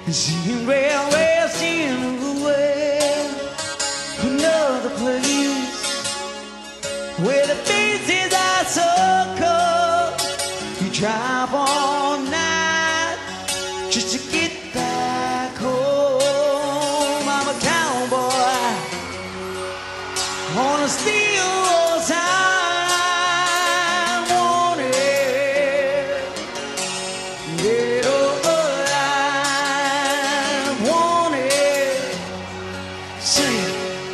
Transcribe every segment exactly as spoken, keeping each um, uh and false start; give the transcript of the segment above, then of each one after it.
Seeing railways steering away to another place where the faces are so cold. You drive all night just to get back home. I'm a cowboy on a steel time wanted. Dead or alive, wanted. Sing.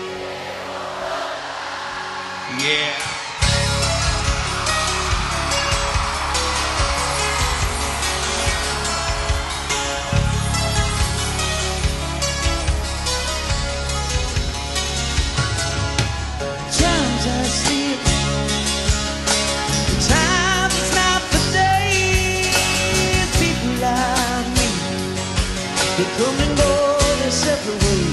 Yeah. Times I sleep, times it's not the day. People like me, they come and go their separate ways.